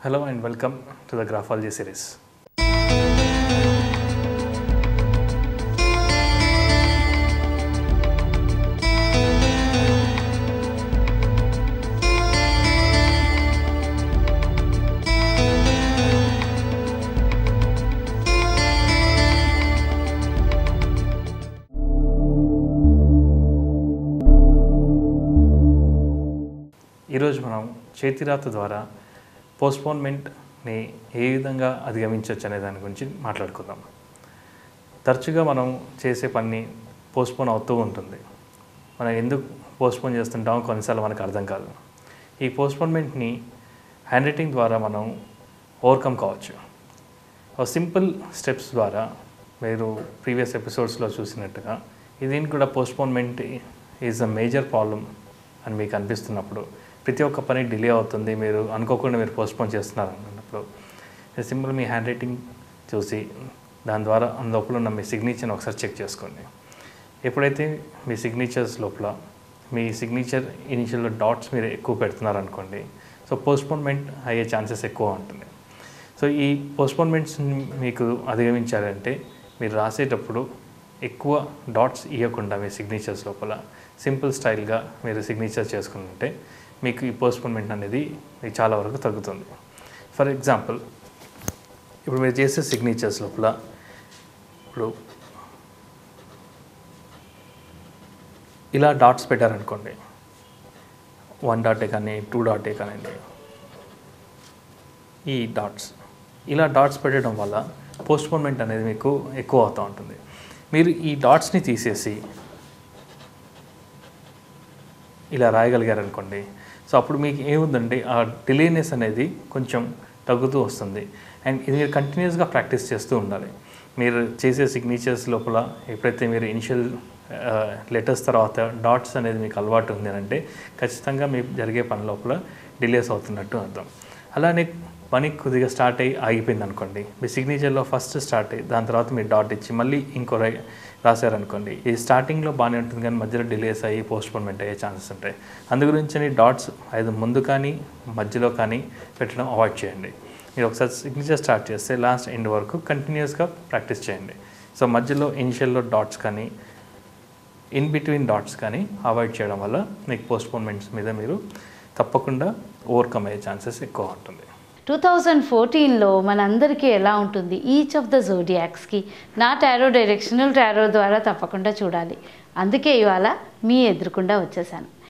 Hello and welcome to the Graphology series. ఈరోజు మనం చేతిరాత ద్వారా పోస్ట్పోన్మెంట్ని ఏ విధంగా అధిగమించవచ్చు అనే దాని గురించి మాట్లాడుకుందాం. తరచుగా మనం చేసే పని పోస్ట్పోన్ అవుతూ ఉంటుంది. మనం ఎందుకు పోస్ట్పోన్ చేస్తుంటామో కొన్నిసార్లు మనకు అర్థం కాదు. ఈ పోస్ట్పోన్మెంట్ని హ్యాండ్ రైటింగ్ ద్వారా మనం ఓవర్కమ్ కావచ్చు. సింపుల్ స్టెప్స్ ద్వారా మీరు ప్రీవియస్ ఎపిసోడ్స్లో చూసినట్టుగా దీనికి కూడా postponement is a major problem అని మీకు అనిపిస్తున్నప్పుడు, ప్రతి ఒక్క పని డిలే అవుతుంది, మీరు అనుకోకుండా మీరు పోస్ట్పోన్ చేస్తున్నారు అన్నప్పుడు సింపుల్ మీ హ్యాండ్ రైటింగ్ చూసి దాని ద్వారా లోపల ఉన్న మీ సిగ్నేచర్ని ఒకసారి చెక్ చేసుకోండి. ఎప్పుడైతే మీ సిగ్నేచర్స్ లోపల మీ సిగ్నేచర్ ఇనిషియల్ డాట్స్ మీరు ఎక్కువ పెడుతున్నారు అనుకోండి, సో పోస్ట్పోన్మెంట్ అయ్యే ఛాన్సెస్ ఎక్కువ ఉంటుంది. సో ఈ పోస్ట్పోన్మెంట్స్ మీకు అధిగమించాలంటే మీరు రాసేటప్పుడు ఎక్కువ డాట్స్ ఇవ్వకుండా మీ సిగ్నేచర్స్ లోపల సింపుల్ స్టైల్గా మీరు సిగ్నేచర్ చేసుకుంటే మీకు ఈ పోస్ట్పోన్మెంట్ అనేది మీకు చాలా వరకు తగ్గుతుంది. ఫర్ ఎగ్జాంపుల్, ఇప్పుడు మీరు చేసే సిగ్నేచర్స్ లోపల ఇప్పుడు ఇలా డాట్స్ పెట్టారనుకోండి, 1 డాటే కానీ 2 డాటే కానివ్వండి, ఈ డాట్స్ ఇలా డాట్స్ పెట్టడం వల్ల పోస్ట్పోన్మెంట్ అనేది మీకు ఎక్కువ అవుతూ ఉంటుంది. మీరు ఈ డాట్స్ని తీసేసి ఇలా రాయగలిగారనుకోండి, సో అప్పుడు మీకు ఏముందంటే ఆ డిలేనెస్ అనేది కొంచెం తగ్గుతూ వస్తుంది. అండ్ ఇది మీరు కంటిన్యూస్గా ప్రాక్టీస్ చేస్తూ ఉండాలి. మీరు చేసే సిగ్నేచర్స్ లోపల ఎప్పుడైతే మీరు ఇనిషియల్ లెటర్స్ తర్వాత డాట్స్ అనేది మీకు అలవాటు ఉంది అంటే ఖచ్చితంగా మీకు జరిగే పని లోపల డిలేస్ అవుతున్నట్టు అర్థం. అలానే పని కొద్దిగా స్టార్ట్ అయ్యి ఆగిపోయింది అనుకోండి, మీ సిగ్నేచర్లో ఫస్ట్ స్టార్ట్ అయ్యి దాని తర్వాత మీరు డాట్ ఇచ్చి మళ్ళీ ఇంకో రాశారనుకోండి, ఈ స్టార్టింగ్లో బాగానే ఉంటుంది కానీ మధ్యలో డిలేస్ అయ్యి పోస్ట్పోన్మెంట్ అయ్యే ఛాన్సెస్ ఉంటాయి. అందుగురించి డాట్స్ ఐదు ముందు కానీ మధ్యలో కానీ పెట్టడం అవాయిడ్ చేయండి. మీరు ఒకసారి సిగ్నేచర్ స్టార్ట్ చేస్తే లాస్ట్ ఎండ్ వరకు కంటిన్యూస్గా ప్రాక్టీస్ చేయండి. సో మధ్యలో ఇనిషియల్లో డాట్స్ కానీ ఇన్ బిట్వీన్ డాట్స్ కానీ అవాయిడ్ చేయడం వల్ల మీకు పోస్ట్పోన్మెంట్స్ మీద మీరు తప్పకుండా ఓవర్కమ్ అయ్యే ఛాన్సెస్ ఎక్కువ ఉంటుంది. 2014లో మనందరికీ ఎలా ఉంటుంది, ఈచ్ ఆఫ్ ద జోడియాక్స్కి నా టారో డైరెక్షనల్ టారో ద్వారా తప్పకుండా చూడాలి. అందుకే ఇవాళ మీ ఎదురుకుండా వచ్చేసాను.